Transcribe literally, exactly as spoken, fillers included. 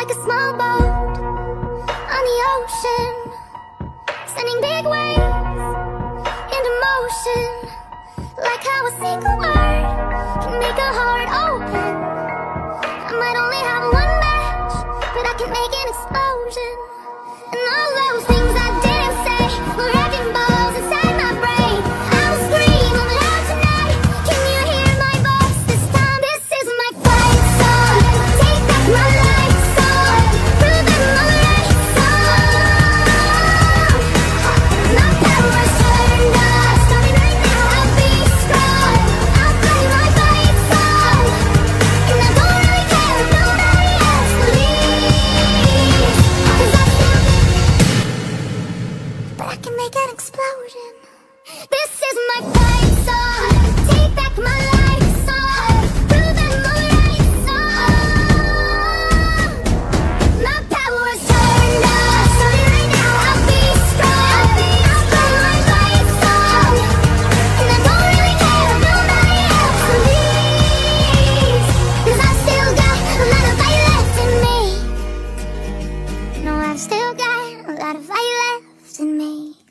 like a small boat on the ocean, sending big waves into motion. Like how a single word can make a heart open. I might only have one match, but I can make an explosion. And all those things I didn't say were wrecking balls inside my brain. I'll scream out loud tonight. Can you hear my voice this time? This is my fight song. Take back my life song. Prove that I'm the right song. My power's turned up. Starting right now, I'll be strong. I'll play my fight song. And I don't really care if nobody else believes. 'Cause I still, but I can make an explosion. This is my fight song. Take back my life song. Prove I'm the right song. My power's turned up. Starting right now, I'll be strong. I'll play my fight song. And I don't really care if nobody else believes. 'Cause I still got a lot of fight left in me. No, I've still got a lot of fight left in me.